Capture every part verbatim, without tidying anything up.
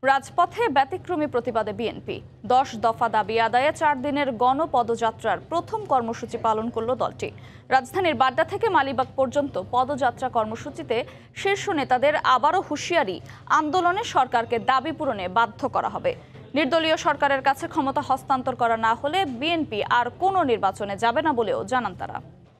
রাজপথে ব্যতিক্রমী প্রতিবাদে বিএনপি দশ দফা দাবি আদায়ে চার দিনের গণপদযাত্রার প্রথম কর্মসূচি পালন করল দলটি। রাজধানীর বাড্ডা থেকে মালিবাগ পর্যন্ত পদযাত্রা কর্মসূচিতে শীর্ষ নেতাদের আবারও হুঁশিয়ারি, আন্দোলনে সরকারকে দাবি পূরণে বাধ্য করা হবে। নির্দলীয় সরকারের কাছে ক্ষমতা হস্তান্তর করা না হলে বিএনপি আর কোনো নির্বাচনে যাবে না বলেও জানান তারা।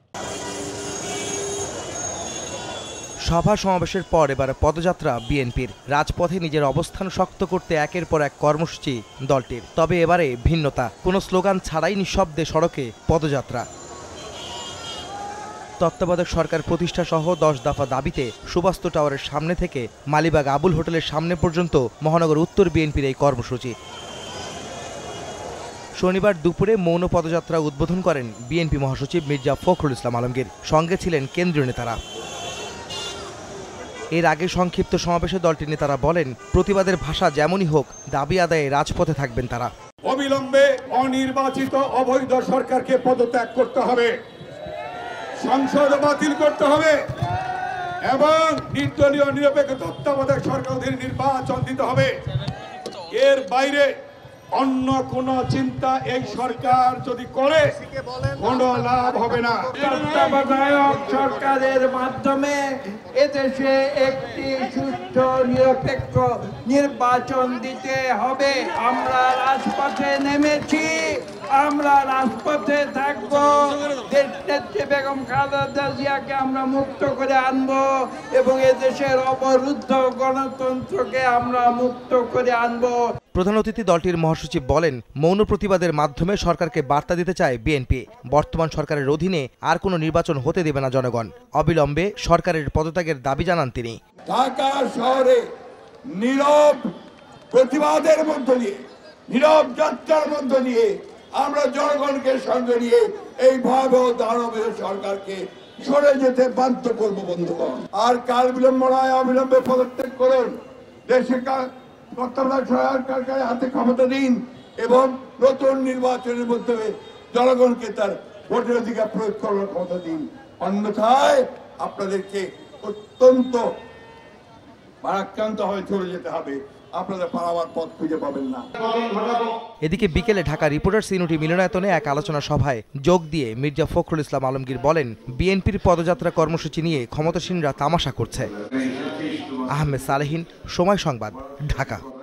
সভা সমাবেশের পর এবার পদযাত্রা বিএনপির। রাজপথে নিজের অবস্থান শক্ত করতে একের পর এক কর্মসূচি দলটির। তবে এবারে ভিন্নতা, কোনো স্লোগান ছাড়াই নিঃশব্দে সড়কে পদযাত্রা। তত্ত্বাবধায়ক সরকার প্রতিষ্ঠা সহ দশ দফা দাবিতে সুবাস্তু টাওয়ারের সামনে থেকে মালিবাগ আবুল হোটেলের সামনে পর্যন্ত মহানগর উত্তর বিএনপির এই কর্মসূচি। শনিবার দুপুরে মৌন পদযাত্রা উদ্বোধন করেন বিএনপি মহাসচিব মির্জা ফখরুল ইসলাম আলমগীর। সঙ্গে ছিলেন কেন্দ্রীয় নেতারা। এর আগে সংক্ষিপ্ত সমাবেশে দলটির নেতারা বলেন, প্রতিবাদের ভাষা যেমনই হোক, দাবি আদায়ে রাজপথে থাকবেন তারা। অবিলম্বে অনির্বাচিত অবৈধ সরকারকে পদত্যাগ করতে হবে, সংসদ বাতিল করতে হবে এবং নির্দলীয় নিরপেক্ষ তত্ত্বাবধায়ক সরকারের নির্বাচন দিতে হবে। এর বাইরে অন্য কোন চিন্তা এই সরকার যদি করে কোনো লাভ হবে না। তত্ত্বাবধায়ক সরকারের মাধ্যমে এদেশে একটি সুষ্ঠু নিরপেক্ষ নির্বাচন দিতে হবে। আমরা রাজপথে নেমেছি, আমরা রাজপথে থাকবো। দেশনেত্রী বেগম খালেদা জিয়াকে আমরা মুক্ত করে আনবো এবং এদেশের অবরুদ্ধ গণতন্ত্রকে আমরা মুক্ত করে আনবো। প্রধান অতিথি দলটির মহাসচিব বলেন, মৌন প্রতিবাদের মাধ্যমে সরকারকে বার্তা দিতে চায় বিএনপি। বর্তমান সরকারের অধীনে আর কোনো নির্বাচন হতে দেবে না জনগণ। অবিলম্বে সরকারের পদত্যাগের দাবি জানান তিনি। ঢাকা শহরে নীরব প্রতিবাদের মধ্য দিয়ে, নীরব যাত্রার মধ্য দিয়ে আমরা জনগণকে সঙ্গে নিয়ে এই ভয়াবহ দানবের সরকারকে সরে যেতে বাধ্য করবো বন্ধুগণ। আর কাল বিলম্ব নয়, অবিলম্বে পদত্যাগ করুন। দেশে তত্ত্বাবধায়ক সরকারের হাতে ক্ষমতা দিন এবং নতুন নির্বাচনের মাধ্যমে জনগণকে তার ভোটের অধিকার প্রয়োগ করার ক্ষমতা দিন। অন্যথায় আপনাদেরকে অত্যন্ত ভারাক্রান্ত হয়ে চলে যেতে হবে, আপনাদের পালাবার পথ খুঁজে পাবেন না। এদিকে বিকেলে ঢাকা রিপোর্টার্স ইউনিটি মিলনায়তনে এক আলোচনা সভায় যোগ দিয়ে মির্জা ফখরুল ইসলাম আলমগীর বলেন, বিএনপির পদযাত্রা কর্মসূচি নিয়ে ক্ষমতাসীনরা তামাশা করছে। আহমেদ সালেহীন, সময় সংবাদ, ঢাকা।